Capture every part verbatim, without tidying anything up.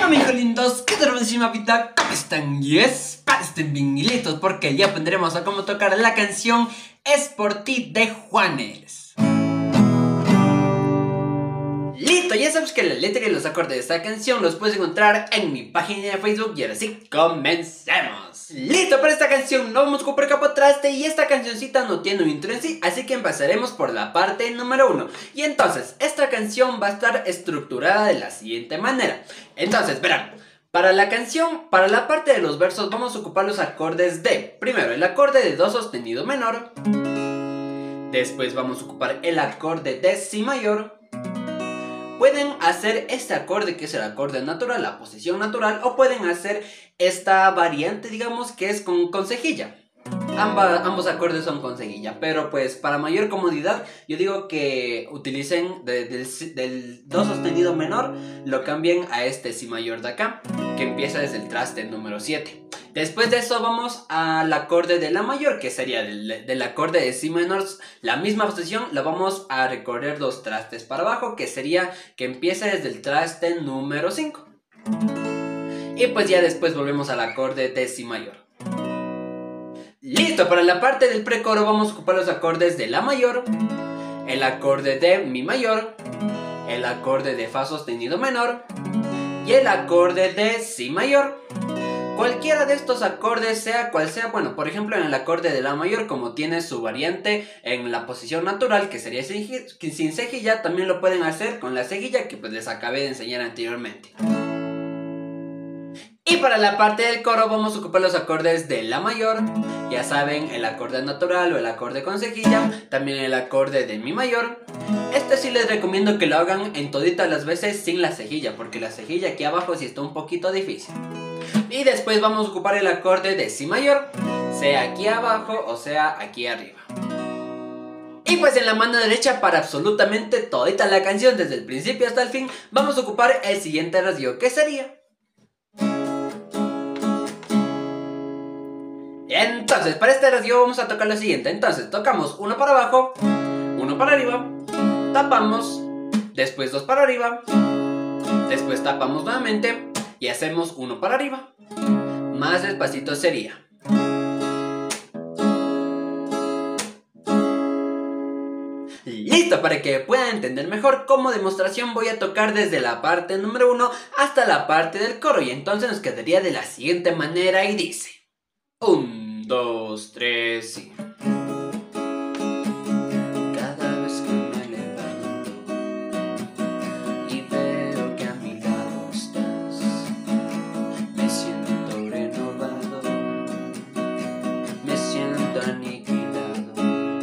Hola amigos lindos, ¿qué tal buenísima vida? ¿Cómo están? Y espero estén bien listos porque ya aprenderemos a cómo tocar la canción Es por ti de Juanes. Listo, ya sabes que la letra y los acordes de esta canción los puedes encontrar en mi página de Facebook y ahora sí, comencemos. Listo, para esta canción no vamos a ocupar capotraste y esta cancioncita no tiene un intro en sí, así que empezaremos por la parte número uno. Y entonces, esta canción va a estar estructurada de la siguiente manera. Entonces, verán, para la canción, para la parte de los versos vamos a ocupar los acordes de, primero el acorde de do sostenido menor, después vamos a ocupar el acorde de si mayor. Pueden hacer este acorde que es el acorde natural, la posición natural, o pueden hacer esta variante, digamos, que es con, con cejilla. Amba, ambos acordes son con cejilla, pero pues para mayor comodidad yo digo que utilicen de, del, del do sostenido menor, lo cambien a este si mayor de acá, que empieza desde el traste número siete. Después de eso vamos al acorde de la mayor, que sería del, del acorde de si menor, la misma posición, la vamos a recorrer dos trastes para abajo, que sería que empiece desde el traste número cinco. Y pues ya después volvemos al acorde de si mayor. Listo, para la parte del precoro vamos a ocupar los acordes de la mayor, el acorde de mi mayor, el acorde de fa sostenido menor y el acorde de si mayor. Cualquiera de estos acordes, sea cual sea, bueno, por ejemplo en el acorde de la mayor, como tiene su variante en la posición natural, que sería sin cejilla, también lo pueden hacer con la cejilla que pues les acabé de enseñar anteriormente. Y para la parte del coro vamos a ocupar los acordes de la mayor, ya saben, el acorde natural o el acorde con cejilla, también el acorde de mi mayor. Este sí les recomiendo que lo hagan en toditas las veces sin la cejilla, porque la cejilla aquí abajo sí está un poquito difícil. Y después vamos a ocupar el acorde de si mayor, sea aquí abajo o sea aquí arriba. Y pues en la mano derecha para absolutamente todita la canción, desde el principio hasta el fin, vamos a ocupar el siguiente rasgueo, que sería... Entonces, para este rasgueo vamos a tocar lo siguiente. Entonces, tocamos uno para abajo, uno para arriba, tapamos, después dos para arriba, después tapamos nuevamente y hacemos uno para arriba. Más despacito sería. Listo, para que puedan entender mejor, como demostración voy a tocar desde la parte número uno hasta la parte del coro. Y entonces nos quedaría de la siguiente manera y dice: un, dos, tres y... Cada vez que me levanto y veo que a mi lado estás, me siento renovado, me siento aniquilado,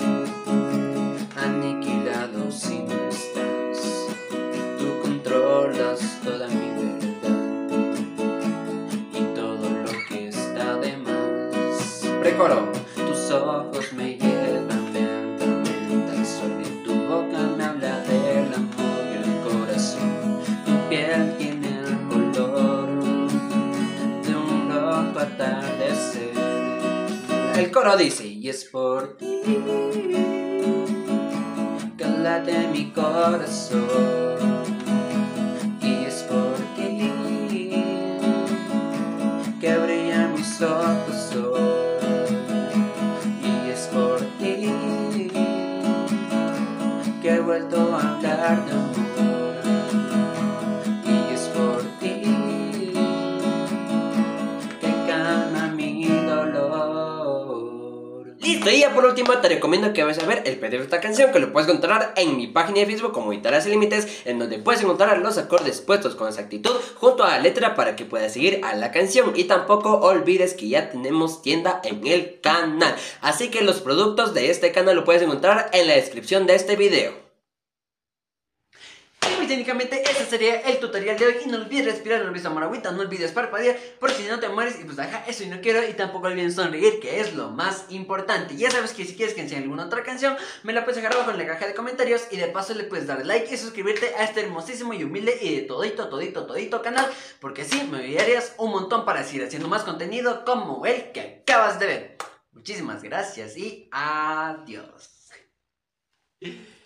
aniquilado si no estás. Tú controlas toda mi verdad y todo lo que está de más. Precoro. Tus ojos me llevan lentamente al sol y tu boca me habla del amor y el corazón. Tu piel tiene el color de un loco atardecer. El coro dice: y es por ti que late mi corazón, y es por ti que brillan mis ojos hoy. Que he vuelto a hablar de amor, y es por ti que calma mi dolor. Listo, y ya por último te recomiendo que vayas a ver el P D F de esta canción, que lo puedes encontrar en mi página de Facebook como Guitarras Sin Límites, en donde puedes encontrar los acordes puestos con exactitud junto a la letra para que puedas seguir a la canción. Y tampoco olvides que ya tenemos tienda en el canal, así que los productos de este canal lo puedes encontrar en la descripción de este video. Y muy técnicamente ese sería el tutorial de hoy. Y no olvides respirar, no olvides tomar agüita, no olvides parpadear, porque si no te mueres. Y pues ajá, eso y no quiero. Y tampoco olvides sonreír, que es lo más importante. Ya sabes que si quieres que enseñe alguna otra canción, me la puedes dejar abajo en la caja de comentarios. Y de paso le puedes dar like y suscribirte a este hermosísimo y humilde y de todito, todito, todito canal, porque así me ayudarías un montón para seguir haciendo más contenido como el que acabas de ver. Muchísimas gracias y adiós.